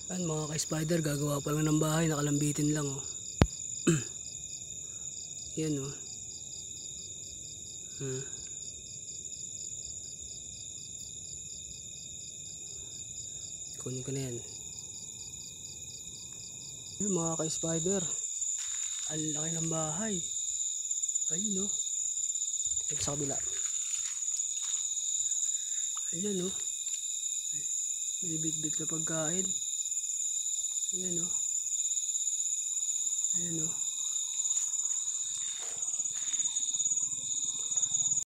Ayan mga ka-spider, gagawa pa lang ng bahay, nakalambitin lang oh. Yan oh. Kunin ko na yan. Ayan mga ka-spider, ang laki ng bahay. Ayun oh. Ito sa kabila. Ayan oh. May bit-bit na pagkain. Ayan oh. Ayan oh.